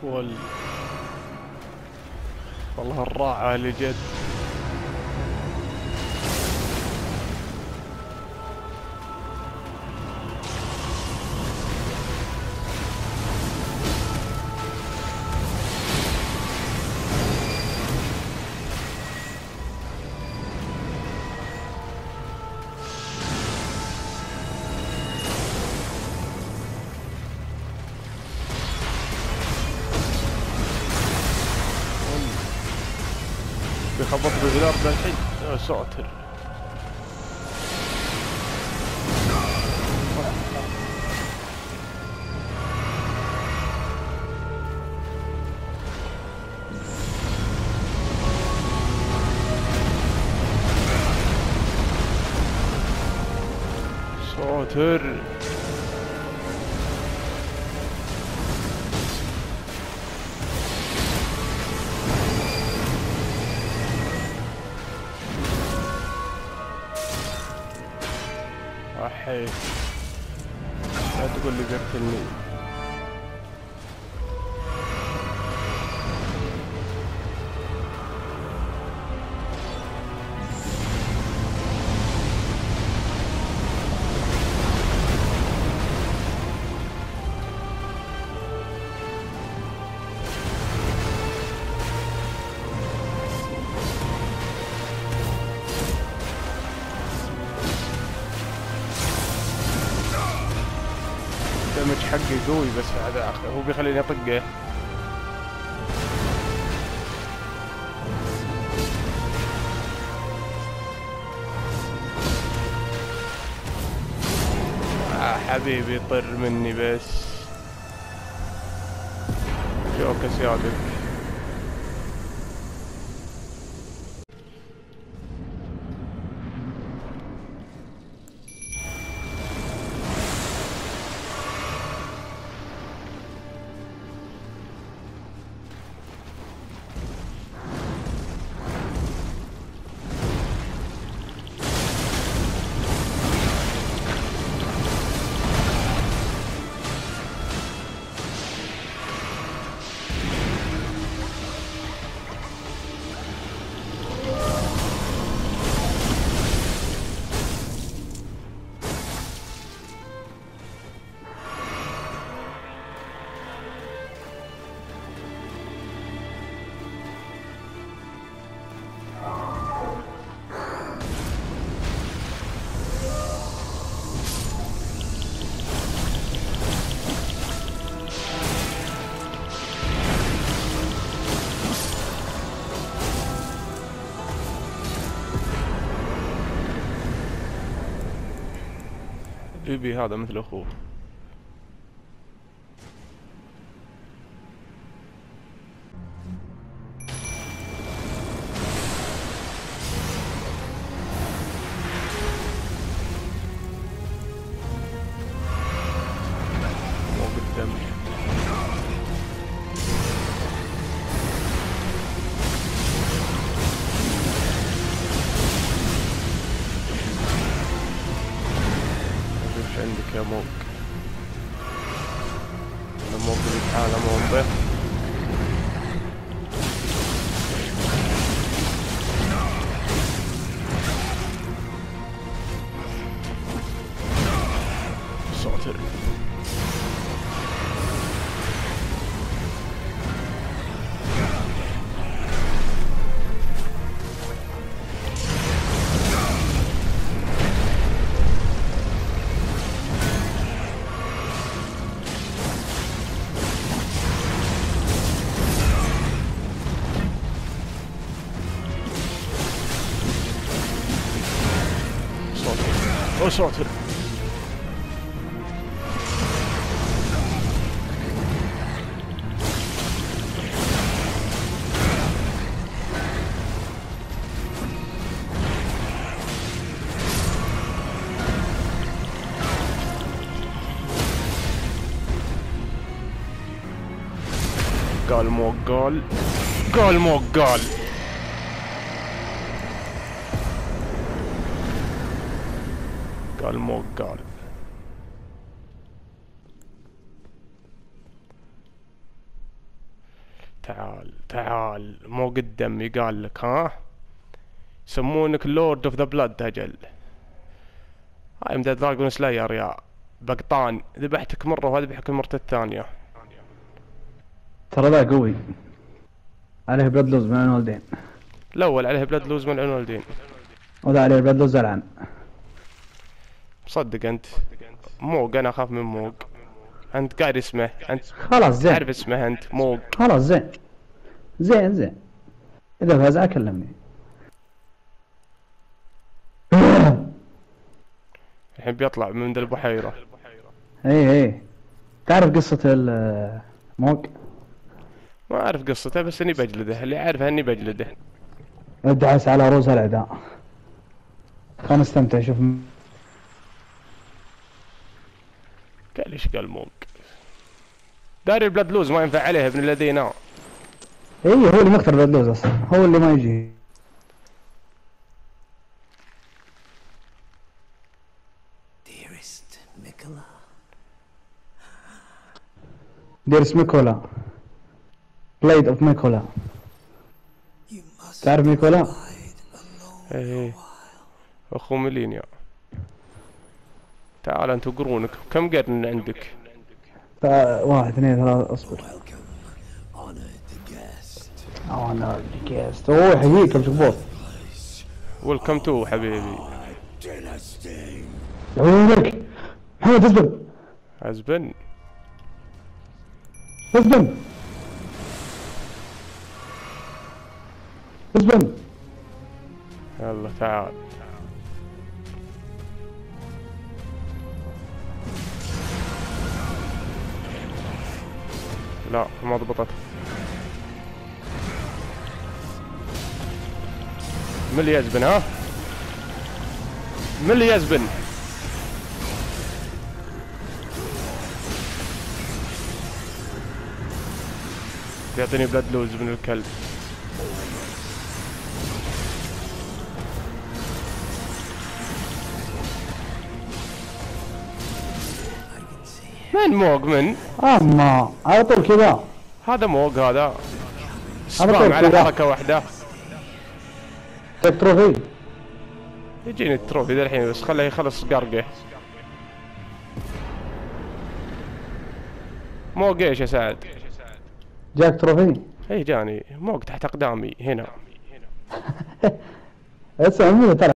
والله الراعة اللي جد. بيخبط بالغلاف ذا الحين. يا ساتر. ساتر. احي لا تقول لي بيقتلني. الدمج حقي قوي بس هذا هو بيخليني اطقه. حبيبي طر مني بس. شوكس يادك. بيبي هذا مثل اخوه. مو قدام. ايش عندك يا موق؟ الموق اللي يتعالمون به. ساتر. او ساتر. قال مو قال. قال مو قال. قال مو قال. تعال تعال، مو قدام يقال لك ها؟ يسمونك لورد اوف ذا بلاد اجل. هاي مدى دراجون سلاير يا بقطان، ذبحتك مرة وذبحك المرة الثانية. ترى ذا قوي، عليه بلاد لوز من الوالدين. الاول عليه بلاد لوز من العنولدين، وذا عليه بلاد لوز زلعن. مصدق انت؟ موق، انا اخاف من موق. انت قاعد اسمه انت، خلاص زين. تعرف اسمه انت موق. خلاص زين زين زين، اذا فاز اكلمني. الحين بيطلع من ذا البحيرة. اي تعرف قصة الموق؟ ما اعرف قصته، بس اني بجلده، اللي اعرفه اني بجلده. ادعس على رؤوس الاعداء. خلنا نستمتع. شوف قال ايش قال موق؟ داري البلاد لوز ما ينفع عليه ابن الذين. اي هو اللي مختار بلاد لوز اصلا، هو اللي ما يجي. ديرس ميكولا، بليد اوف ميكولا. تعرف ميكولا؟ ايه اخو ميلينيا. تعال انت وقرونك، كم قرن عندك؟ 1 2 3 اصبر. انا جاست اوه حقيقي كبوط. ويلكم تو حبيبي. عيونك محمد اسبن عزبن. اسبن اسبن. يلا تعال. لا ما ضبطت. من اللي يزبن ها؟ من اللي يزبن؟ يعطيني بلاد لوز من الكلب. من موق من؟ اما على طول كذا. هذا موق هذا. على سبام طول على كذا. حركة واحدة. تروفي. يجيني التروفي ذا الحين، بس خليه يخلص قرقه. موق ايش يا سعد؟ جاك تروفي. اي جاني موق تحت اقدامي هنا. اسمع مني ترى.